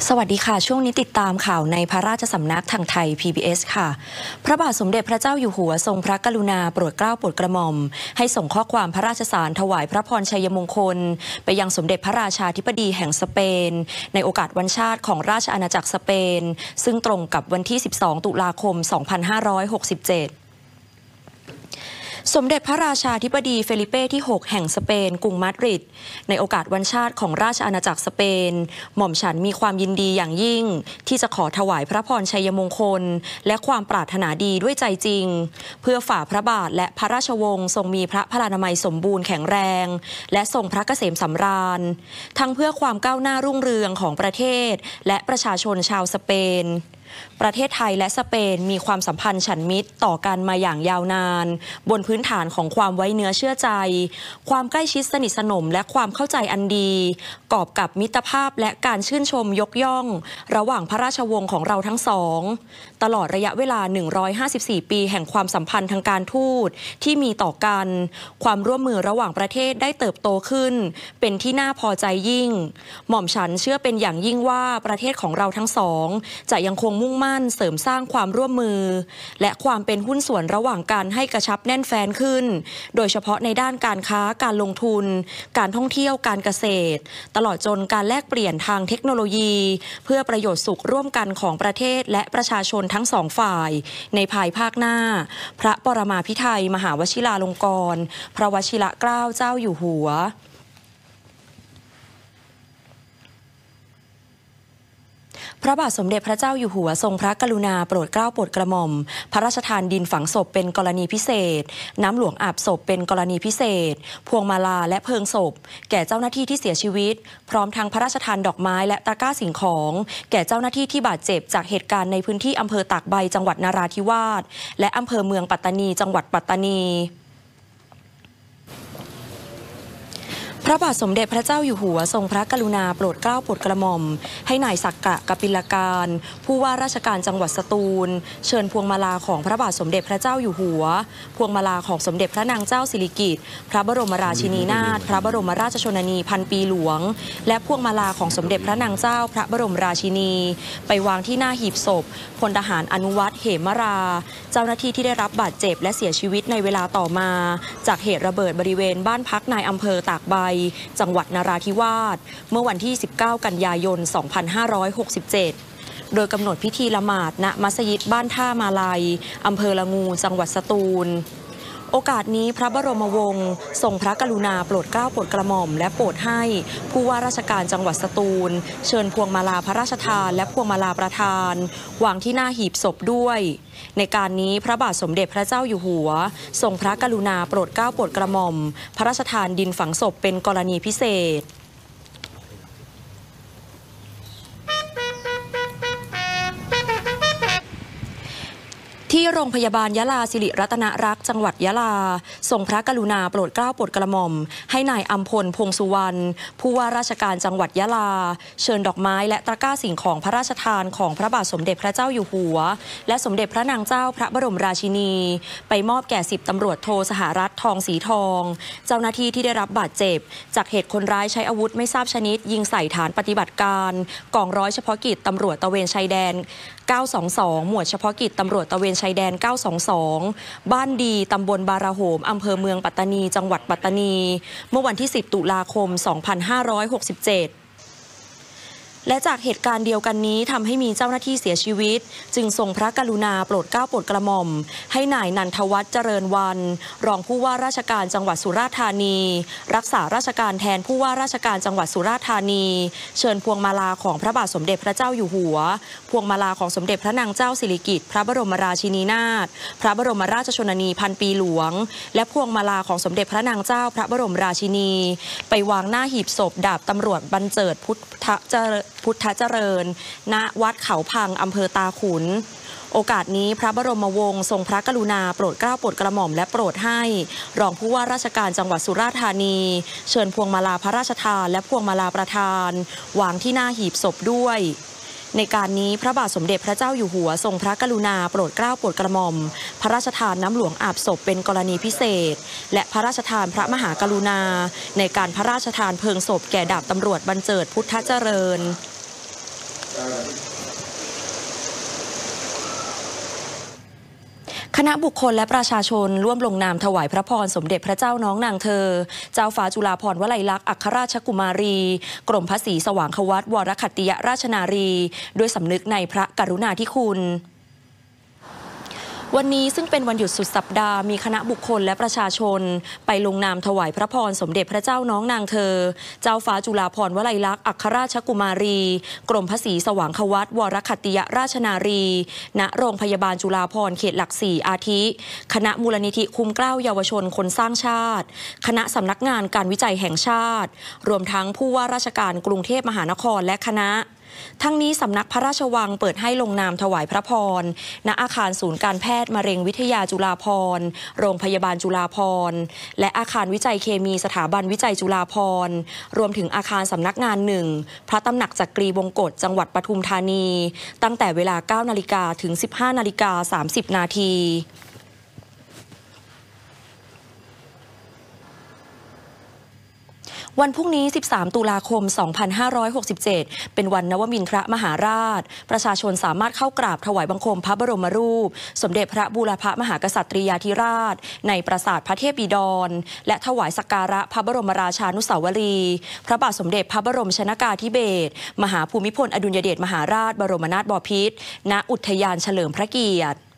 สวัสดีค่ะช่วงนี้ติดตามข่าวในพระราชสำนักทางไทย PBS ค่ะพระบาทสมเด็จพระเจ้าอยู่หัวทรงพระกรุณาโปรดเกล้าโปรดกระหม่อมให้ส่งข้อความพระราชสารถวายพระพรชัยมงคลไปยังสมเด็จพระราชาธิบดีแห่งสเปนในโอกาสวันชาติของราชอาณาจักรสเปนซึ่งตรงกับวันที่ 12 ตุลาคม 2567สมเด็จพระราชาธิบดีเฟลิเป้ที่ 6 แห่งสเปนกรุงมาดริดในโอกาสวันชาติของราชอาณาจักรสเปนหม่อมฉันมีความยินดีอย่างยิ่งที่จะขอถวายพระพรชัยมงคลและความปรารถนาดีด้วยใจจริงเพื่อฝ่าพระบาทและพระราชวงศ์ทรงมีพระพลานามัยสมบูรณ์แข็งแรงและทรงพระเกษมสำราญทั้งเพื่อความก้าวหน้ารุ่งเรืองของประเทศและประชาชนชาวสเปนประเทศไทยและสเปนมีความสัมพันธ์ฉันมิตรต่อกันมาอย่างยาวนานบนพื้นฐานของความไว้เนื้อเชื่อใจความใกล้ชิดสนิทสนมและความเข้าใจอันดีกอบกับมิตรภาพและการชื่นชมยกย่องระหว่างพระราชวงศ์ของเราทั้งสองตลอดระยะเวลา154 ปีแห่งความสัมพันธ์ทางการทูตที่มีต่อกันความร่วมมือระหว่างประเทศได้เติบโตขึ้นเป็นที่น่าพอใจยิ่งหม่อมฉันเชื่อเป็นอย่างยิ่งว่าประเทศของเราทั้งสองจะยังคงมุ่งมั่นเสริมสร้างความร่วมมือและความเป็นหุ้นส่วนระหว่างกันให้กระชับแน่นแฟ้นขึ้นโดยเฉพาะในด้านการค้าการลงทุนการท่องเที่ยวการเกษตรตลอดจนการแลกเปลี่ยนทางเทคโนโลยีเพื่อประโยชน์สุขร่วมกันของประเทศและประชาชนทั้งสองฝ่ายในภายภาคหน้าพระปรมาภิไธยมหาวชิราลงกรณ์พระวชิรเกล้าเจ้าอยู่หัวพระบาทสมเด็จพระเจ้าอยู่หัวทรงพระกรุณาโปรดเกล้าโปรดกระหม่อมพระราชทานดินฝังศพเป็นกรณีพิเศษน้ำหลวงอาบศพเป็นกรณีพิเศษพวงมาลาและเพลิงศพแก่เจ้าหน้าที่ที่เสียชีวิตพร้อมทั้งพระราชทานดอกไม้และตะกร้าสิ่งของแก่เจ้าหน้าที่ที่บาดเจ็บจากเหตุการณ์ในพื้นที่อำเภอตากใบจังหวัดนราธิวาสและอำเภอเมืองปัตตานีจังหวัดปัตตานีพระบาทสมเด็จพระเจ้าอยู่หัวทรงพระกรุณาโปรดเกล้าโปรดกระหม่อมให้นายศักกะกปิลการผู้ว่าราชการจังหวัดสตูลเชิญพวงมาลาของพระบาทสมเด็จพระเจ้าอยู่หัวพวงมาลาของสมเด็จพระนางเจ้าสิริกิติ์พระบรมราชินีนาถพระบรมราชชนนีพันปีหลวงและพวงมาลาของสมเด็จพระนางเจ้าพระบรมราชินีไปวางที่หน้าหีบศพพลทหารอนุวัฒน์เหมราเจ้าหน้าที่ที่ได้รับบาดเจ็บและเสียชีวิตในเวลาต่อมาจากเหตุระเบิดบริเวณบ้านพักนายอำเภอตากใบจังหวัดนราธิวาสเมื่อวันที่ 19 กันยายน 2567 โดยกำหนดพิธีละหมาดณมัสยิดบ้านท่ามาลัยอำเภอละงูจังหวัดสตูลโอกาสนี้พระบรมวงศ์ทรงพระกรุณาโปรดเกล้าโปรดกระหม่อมและโปรดให้ผู้ว่าราชการจังหวัดสตูลเชิญพวงมาลาพระราชทานและพวงมาลาประธานวางที่หน้าหีบศพด้วยในการนี้พระบาทสมเด็จพระเจ้าอยู่หัวทรงพระกรุณาโปรดเกล้าโปรดกระหม่อมพระราชทานดินฝังศพเป็นกรณีพิเศษที่โรงพยาบาลยะลาสิริรัตนรักษ์จังหวัดยะลาทรงพระกรุณาโปรดเกล้าโปรดกระหม่อมให้นายอัมพลพงษ์สุวรรณผู้ว่าราชการจังหวัดยะลาเชิญดอกไม้และตะกร้าสิ่งของพระราชทานของพระบาทสมเด็จพระเจ้าอยู่หัวและสมเด็จพระนางเจ้าพระบรมราชินีไปมอบแก่10 ตำรวจโทสหรัฐทองสีทองเจ้าหน้าที่ที่ได้รับบาดเจ็บจากเหตุคนร้ายใช้อาวุธไม่ทราบชนิดยิงใส่ฐานปฏิบัติการกองร้อยเฉพาะกิจตำรวจตระเวนชายแดน922หมวดเฉพาะกิจตำรวจตระเวนชายแดน922บ้านดีตำบลบาราโหมอำเภอเมืองปัตตานีจังหวัดปัตตานีเมื่อวันที่10 ตุลาคม 2567และจากเหตุการณ์เดียวกันนี้ทำให้มีเจ้าหน้าที่เสียชีวิตจึงทรงพระกรุณาโปรดเกล้าโปรดกระหม่อมให้นายนันทวัฒน์เจริญวันรองผู้ว่าราชการจังหวัดสุราษฎร์ธานีรักษาราชการแทนผู้ว่าราชการจังหวัดสุราษฎร์ธานีเชิญพวงมาลาของพระบาทสมเด็จพระเจ้าอยู่หัวพวงมาลาของสมเด็จพระนางเจ้าสิริกิติ์พระบรมราชินีนาถพระบรมราชชนนีพันปีหลวงและพวงมาลาของสมเด็จพระนางเจ้าพระบรมราชินีไปวางหน้าหีบศพดาบตำรวจบรรเจิดพุทธเจริญณวัดเขาพังอำเภอตาขุนโอกาสนี้พระบรมวงศ์ทรงพระกรุณาโปรดเกล้าโปรดกระหม่อมและโปรดให้รองผู้ว่าราชการจังหวัดสุราษฎร์ธานีเชิญพวงมาลาพระราชทานและพวงมาลาประธานวางที่หน้าหีบศพด้วย ในการนี้พระบาทสมเด็จพระเจ้าอยู่หัวทรงพระกรุณาโปรดเกล้าโปรดกระหม่อมพระราชทานน้ำหลวงอาบศพเป็นกรณีพิเศษและพระราชทานพระมหากรุณาในการพระราชทานเพลิงศพแก่ดาบตำรวจบรรเจิดพุทธเจริญคณะบุคคลและประชาชนร่วมลงนามถวายพระพรสมเด็จพระเจ้าน้องนางเธอเจ้าฟ้าจุฬาภรณ์วลัยลักษณ์อัครราชกุมารีกรมพระศรีสว่างควัตวรคัตติยราชนารีด้วยสำนึกในพระกรุณาธิคุณวันนี้ซึ่งเป็นวันหยุดสุดสัปดาห์มีคณะบุคคลและประชาชนไปลงนามถวายพระพรสมเด็จพระเจ้าน้องนางเธอเจ้าฟ้าจุฬาภรณ์วลัยลักษณ์อัครราชกุมารีกรมพระศรีสว่างควัตวรคัตติยราชนารีณโรงพยาบาลจุฬาภรณ์เขตหลัก4อาทิคณะมูลนิธิคุ้มเกล้าเยาวชนคนสร้างชาติคณะสำนักงานการวิจัยแห่งชาติรวมทั้งผู้ว่าราชการกรุงเทพมหานครและคณะทั้งนี้สำนักพระราชวังเปิดให้ลงนามถวายพระพรณอาคารศูนย์การแพทย์มะเร็งวิทยาจุฬาภรณ์โรงพยาบาลจุฬาภรณ์และอาคารวิจัยเคมีสถาบันวิจัยจุฬาภรณ์รวมถึงอาคารสำนักงาน1พระตำหนักจักรีวงกฏจังหวัดปทุมธานีตั้งแต่เวลา 9 นาฬิกาถึง 15 นาฬิกา 30 นาทีวันพรุ่งนี้ 13 ตุลาคม 2567 เป็นวันนวมินทรมหาราชประชาชนสามารถเข้ากราบถวายบังคมพระบรมรูปสมเด็จพระบูรพมหากษัตริยาธิราชในปราสาทพระเทพบิดรและถวายสักการะพระบรมราชานุสาวรีย์พระบาทสมเด็จพระบรมชนกาธิเบศรมหาภูมิพลอดุลยเดชมหาราชบรมนาถบพิตรณอุทยานเฉลิมพระเกียรติ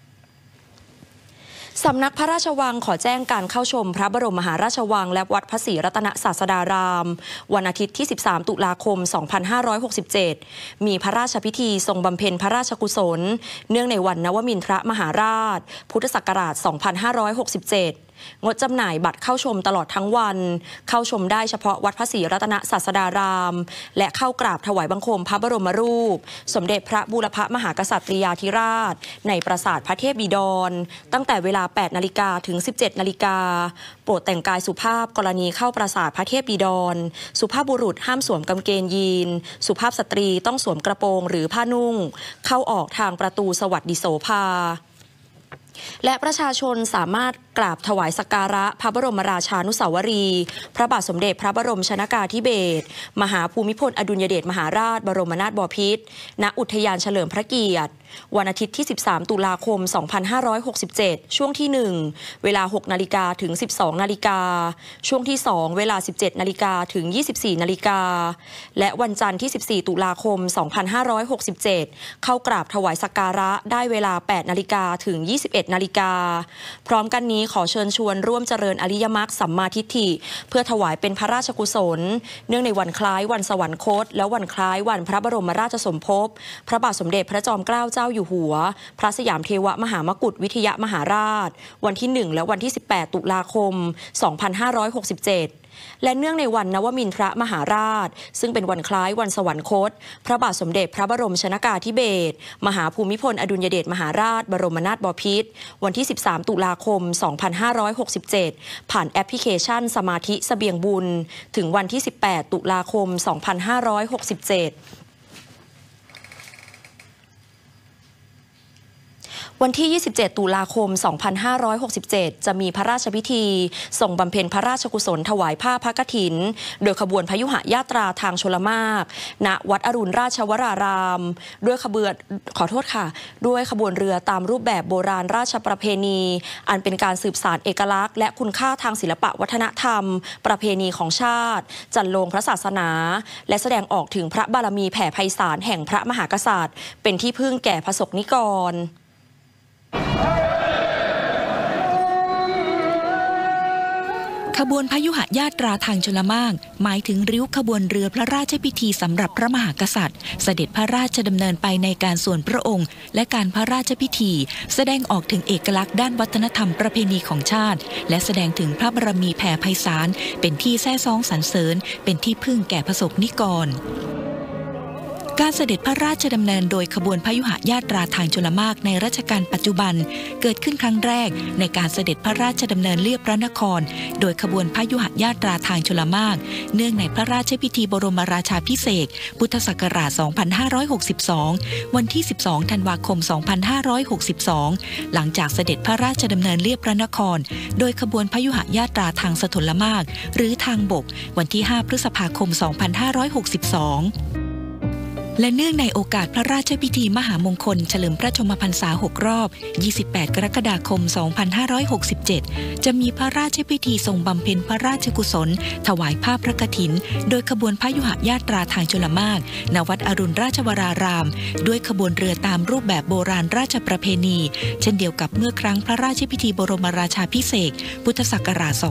สำนักพระราชวังขอแจ้งการเข้าชมพระบรมมหาราชวังและวัดพระศรีรัตนศาสดารามวันอาทิตย์ที่ 13 ตุลาคม 2567 มีพระราชพิธีทรงบำเพ็ญพระราชกุศลเนื่องในวันนวมินทรมหาราชพุทธศักราช 2567 งดจำหน่ายบัตรเข้าชมตลอดทั้งวันเข้าชมได้เฉพาะวัดพระศรีรัตนศาสดารามและเข้ากราบถวายบังคมพระบรมรูปสมเด็จพระบูรพมหากษัตริยาธิราชในปราสาทพระเทพบิดรตั้งแต่เวลา 8 นาฬิกาถึง 17 นาฬิกาโปรดแต่งกายสุภาพกรณีเข้าปราสาทพระเทพบิดรสุภาพบุรุษห้ามสวมกางเกงยีนสุภาพสตรีต้องสวมกระโปรงหรือผ้านุ่งเข้าออกทางประตูสวัสดิโสภาและประชาชนสามารถกราบถวายสักการะพระบรมราชานุสาวรีย์พระบาทสมเด็จพระบรมชนกาธิเบศรมหาภูมิพลอดุลยเดชมหาราชบรมนาถบพิตรณอุทยานเฉลิมพระเกียรติวันอาทิตย์ที่ 13 ตุลาคม 2567 ช่วงที่ 1 เวลา 6 นาฬิกาถึง 12 นาฬิกาช่วงที่ 2 เวลา 17 นาฬิกาถึง 24 นาฬิกาและวันจันทร์ที่ 14 ตุลาคม 2567 เข้ากราบถวายสักการะได้เวลา 8 นาฬิกาถึง 21 นาฬิกาพร้อมกันนี้ขอเชิญชวนร่วมเจริญอริยมรรคสัมมาทิฏฐิเพื่อถวายเป็นพระราชกุศลเนื่องในวันคล้ายวันสวรรคตและวันคล้ายวันพระบรมราชสมภพพระบาทสมเด็จพระจอมเกล้าเจ้าอยู่หัวพระสยามเทวมหามกุฏวิทยมหาราชวันที่ 1 และวันที่ 18 ตุลาคม 2567 และเนื่องในวันนวมินทรมหาราชซึ่งเป็นวันคล้ายวันสวรรคตพระบาทสมเด็จพระบรมชนกาธิเบศรมหาภูมิพลอดุลยเดชมหาราชบรมนาถบพิตรวันที่ 13 ตุลาคม 2567 ผ่านแอปพลิเคชันสมาธิเสบียงบุญถึงวันที่ 18 ตุลาคม 2567วันที่ 27 ตุลาคม 2567 จะมีพระราชพิธีทรงบำเพ็ญพระราชกุศลถวายผ้าพระกฐินโดยขบวนพยุหญาตราทางชลมารณวัดอรุณราชวรารามด้วยขบวนเรือตามรูปแบบโบราณราชประเพณีอันเป็นการสืบสานเอกลักษณ์และคุณค่าทางศิลปะวัฒนธรรมประเพณีของชาติจันโลงพระศาสนาและแสดงออกถึงพระบารมีแผ่ไพศาลแห่งพระมหากษัตริย์เป็นที่พึ่งแก่ประสบนิกรขบวนพยุหญาตราทางชลมารหมายถึงริ้วขบวนเรือพระราชพิธีสำหรับพระมหากษัตริย์เสด็จพระราชดำเนินไปในการส่วนพระองค์และการพระราชพิธีแสดงออกถึงเอกลักษณ์ด้านวัฒนธรรมประเพณีของชาติและแสดงถึงพระบารมีแผ่ไพศาลเป็นที่แซ่ซ้องสรรเสริญเป็นที่พึ่งแก่ประสบนิกรการเสด็จพระราชดำเนินโดยขบวนพยุหญาตราทางชลมารในรัชกาลปัจจุบันเกิดขึ้นครั้งแรกในการเสด็จพระราชดำเนินเลียบพระนครโดยขบวนพยุหญาตราทางชลมารเนื่องในพระราชพิธีบรมราชาภิเษกพุทธศักราช 2562 วันที่ 12 ธันวาคม 2562 หลังจากเสด็จพระราชดำเนินเลียบพระนครโดยขบวนพยุหญาตราทางสถลมารหรือทางบกวันที่ 5 พฤษภาคม 2562 และเนื่องในโอกาสพระราชพิธีมหามงคลเฉลิมพระชนมพรรษา6 รอบ 28 กรกฎาคม 2567 จะมีพระราชพิธีทรงบำเพ็ญพระราชกุศลถวายผ้าพระกฐินโดยขบวนพยุหญาตราทางชลมารณวัดอรุณราชวรารามด้วยขบวนเรือตามรูปแบบโบราณราชประเพณีเช่นเดียวกับเมื่อครั้งพระราชพิธีบรมราชาภิเษกพุทธศักราช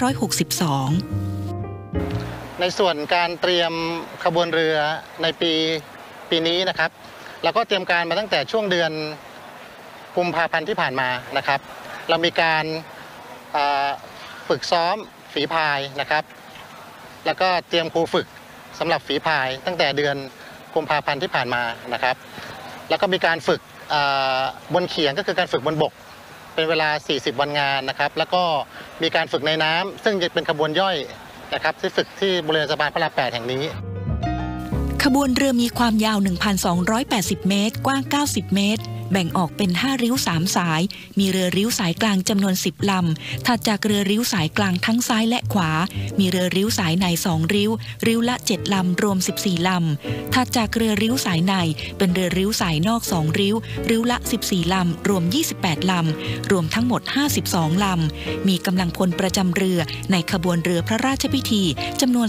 2562 ในส่วนการเตรียมขบวนเรือในปีนี้นะครับเราก็เตรียมการมาตั้งแต่ช่วงเดือนกุมภาพันธ์ที่ผ่านมานะครับเรามีการฝึกซ้อมฝีพายนะครับแล้วก็เตรียมครูฝึกสำหรับฝีพายตั้งแต่เดือนกุมภาพันธ์ที่ผ่านมานะครับแล้วก็มีการฝึกบนเขียงก็คือการฝึกบนบกเป็นเวลา40 วันงานนะครับแล้วก็มีการฝึกในน้ำซึ่งจะเป็นขบวนย่อยนะครับที่ฝึกที่บริเวณสะพานพระราม 8 แห่งนี้ขบวนเรือมีความยาว 1,280 เมตรกว้าง 90 เมตรแบ่งออกเป็น5ริ้ว3สายมีเรือริ้วสายกลางจำนวน10 ลำถัดจากเรือริ้วสายกลางทั้งซ้ายและขวามีเรือริ้วสายใน2ริ้วริ้วละ7 ลำรวม14 ลำถัดจากเรือริ้วสายในเป็นเรือริ้วสายนอก2ริ้วริ้วละ14 ลำรวม28 ลำรวมทั้งหมด52 ลำมีกำลังพลประจำเรือในขบวนเรือพระราชพิธีจำนวน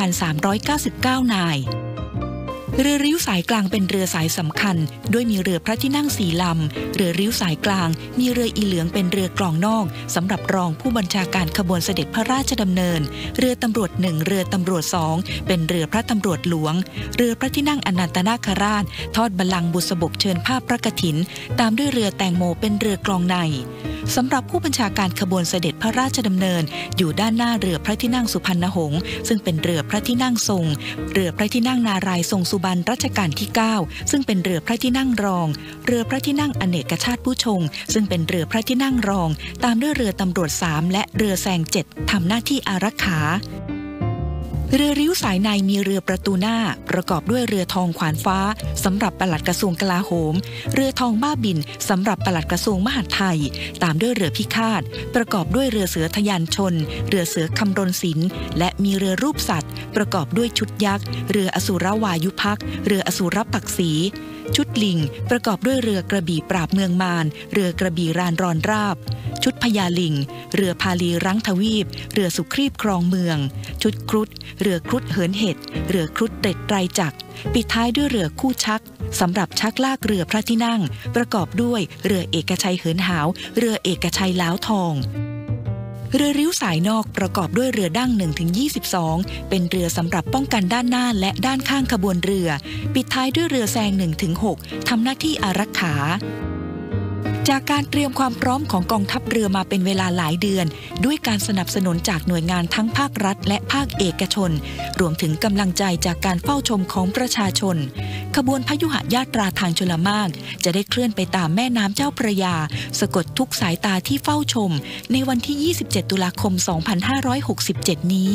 2,399 นายเรือริ้วสายกลางเป็นเรือสายสำคัญด้วยมีเรือพระที่นั่ง4 ลำเรือริ้วสายกลางมีเรืออีเหลืองเป็นเรือกลองนอกสำหรับรองผู้บัญชาการขบวนเสด็จพระราชดำเนินเรือตำรวจ1เรือตำรวจ2เป็นเรือพระตำรวจหลวงเรือพระที่นั่งอนันตนาคราชทอดบัลลังก์บุษบกเชิญภาพพระกฐินตามด้วยเรือแตงโมเป็นเรือกลองในสำหรับผู้บัญชาการขบวนเสด็จพระราชดำเนินอยู่ด้านหน้าเรือพระที่นั่งสุพรรณหงษ์ซึ่งเป็นเรือพระที่นั่งทรงเรือพระที่นั่งนารายณ์ทรงสุบรรณรัชกาลที่9ซึ่งเป็นเรือพระที่นั่งรองเรือพระที่นั่งอเนกชาติผู้ชงซึ่งเป็นเรือพระที่นั่งรองตามด้วยเรือตำรวจ3และเรือแซง7ทำหน้าที่อารักขาเรือริ้วสายในมีเรือประตูหน้าประกอบด้วยเรือทองขวานฟ้าสำหรับปลัดกระทรวงกลาโหมเรือทองบ้าบินสำหรับปลัดกระทรวงมหาดไทยตามด้วยเรือพิฆาตประกอบด้วยเรือเสือทะยานชนเรือเสือคำรณศิลป์และมีเรือรูปสัตว์ประกอบด้วยชุดยักษ์เรืออสุรวายุภักดิ์เรืออสุรปักษีชุดลิงประกอบด้วยเรือกระบี่ปราบเมืองมารเรือกระบี่รานรอนราบชุดพญาลิงเรือพาลีรั้งทวีปเรือสุครีบครองเมืองชุดครุฑเรือครุฑเหินเห็ดเรือครุฑเด็ดไตรจักรปิดท้ายด้วยเรือคู่ชักสำหรับชักลากเรือพระที่นั่งประกอบด้วยเรือเอกชัยเหินหาวเรือเอกชัยล้าวทองเรือริ้วสายนอกประกอบด้วยเรือดั้ง 1-22 เป็นเรือสำหรับป้องกันด้านหน้าและด้านข้างขบวนเรือปิดท้ายด้วยเรือแซง 1-6 ทำหน้าที่อารักขาจากการเตรียมความพร้อมของกองทัพเรือมาเป็นเวลาหลายเดือนด้วยการสนับสนุนจากหน่วยงานทั้งภาครัฐและภาคเอกชนรวมถึงกำลังใจจากการเฝ้าชมของประชาชนขบวนพยุหญาตราทางชลมารจะได้เคลื่อนไปตามแม่น้ำเจ้าพระยาสะกดทุกสายตาที่เฝ้าชมในวันที่ 27 ตุลาคม 2567 นี้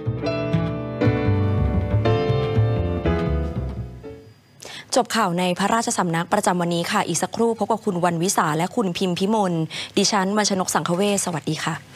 จบข่าวในพระราชสำนักประจำวันนี้ค่ะอีกสักครู่พบกับคุณวันวิสาและคุณพิมพิมลดิฉันวรรชนกสังคเวชสวัสดีค่ะ